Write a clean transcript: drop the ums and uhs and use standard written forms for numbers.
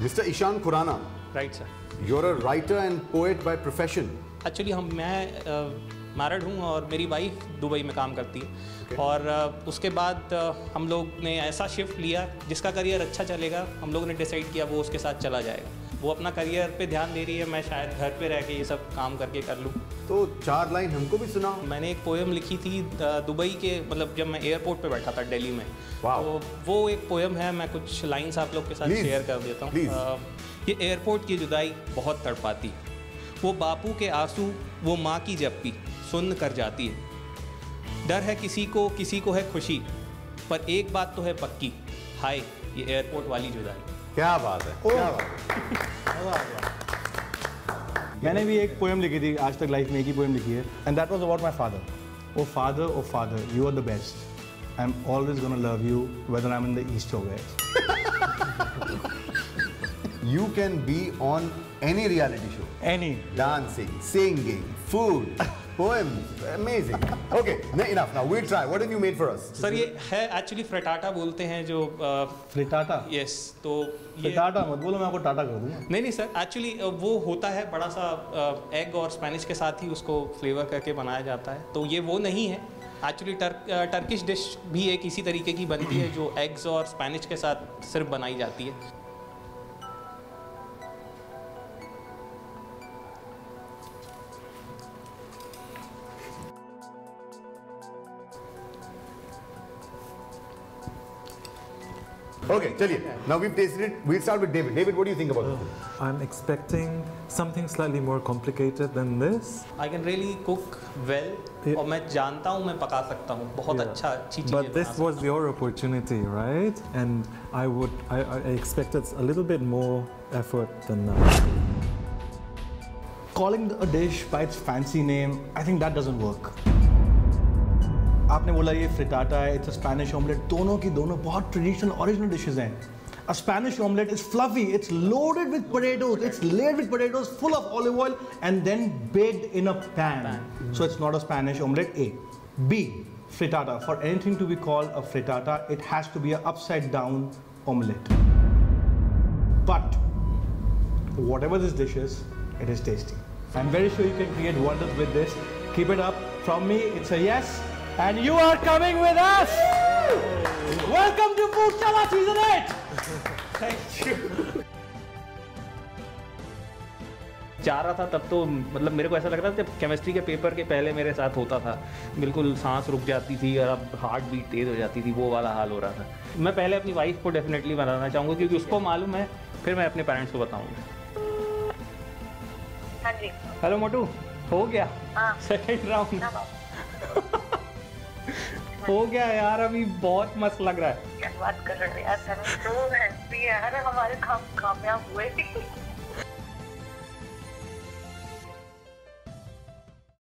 Mr. Ishaan Khurana. Right, sir. You're a writer and poet by profession. Actually मैं married हूँ और मेरी wife Dubai में काम करती है और उसके बाद हम लोग ने ऐसा शिफ्ट लिया जिसका करियर अच्छा चलेगा, हम लोगों ने डिसाइड किया वो उसके साथ चला जाएगा। वो अपना करियर पे ध्यान दे रही है, मैं शायद घर पे रह के ये सब काम करके कर लूँ। तो 4 लाइन हमको भी सुनाओ। मैंने एक पोएम लिखी थी दुबई के, मतलब जब मैं एयरपोर्ट पे बैठा था दिल्ली में, तो वो एक पोएम है, मैं कुछ लाइन्स आप लोग के साथ शेयर कर देता हूँ। ये एयरपोर्ट की जुदाई बहुत तड़पाती, वो बापू के आंसू, वो माँ की जप्पी सुन्न कर जाती है। डर है किसी को है खुशी, पर एक बात तो है पक्की, हाय ये एयरपोर्ट वाली जुदाई। क्या बात है, क्या बात है। मैंने भी एक पोएम लिखी थी, आज तक लाइफ में एक ही पोएम लिखी है, and that was about my father. O father, you are the best, I am always gonna love you whether I am in the east or west. You can be on any reality show. Any. Dancing, singing, food, poems, amazing. Okay, enough. Now we'll try. What have you made for us? Sir ये है actually frittata बोलते हैं जो frittata? Yes, तो ये frittata मत बोलो, मैं आपको टाटा कर दूंगा। नहीं सर, एक्चुअली वो होता है बड़ा सा एग और स्पेनिश के साथ ही उसको फ्लेवर करके बनाया जाता है, तो ये वो नहीं है। एक्चुअली टर्किश डिश भी एक इसी तरीके की बनती है जो एग्स और स्पेनिश के साथ सिर्फ बनाई जाती है। Okay, chaliye. Now we've tasted it. We'll start with David. David, what do you think about this? I'm expecting something slightly more complicated than this. I can really cook well. और मैं जानता हूँ मैं पका सकता हूँ बहुत अच्छी चीज़ें। But this was your opportunity, right? And I expected a little bit more effort than that. Calling a dish by its fancy name, I think that doesn't work. आपने बोला ये फ्रिटाटा है, इट्स अ स्पेनिश ऑमलेट, दोनों की दोनों बहुत traditional original dishes हैं। A Spanish omelette is fluffy, it's loaded with potatoes, it's layered with potatoes, full of olive oil and then baked in a pan. So it's not a Spanish omelette, A. B, frittata. For anything to be called a frittata, it has to be an upside down omelette. But whatever this dish is, it is tasty. I'm very sure you can create wonders with this. Keep it up. From me, it's a yes. And you are coming with us! Welcome to Foodshala Season 8! Thank you. जा रहा था तब तो मतलब मेरे को ऐसा लग रहा था जब केमिस्ट्री के पेपर के पहले मेरे साथ होता था, बिल्कुल सांस रुक जाती थी और अब हार्ट बीट तेज़ हो जाती थी, वो वाला हाल हो रहा था। मैं पहले अपनी वाइफ को डेफिनेटली बनाना चाहूँगा क्योंकि उसको मालूम है, फिर मैं अपने पेरेंट्स को बताऊँगा। हाँ जी। हेलो मोटू, हो गया सेकेंड राउंड? हो गया यार, अभी बहुत मस्त लग रहा है। क्या बात कर रहे हो यार, सर तो है यार, हमारे काम कामयाब हुए।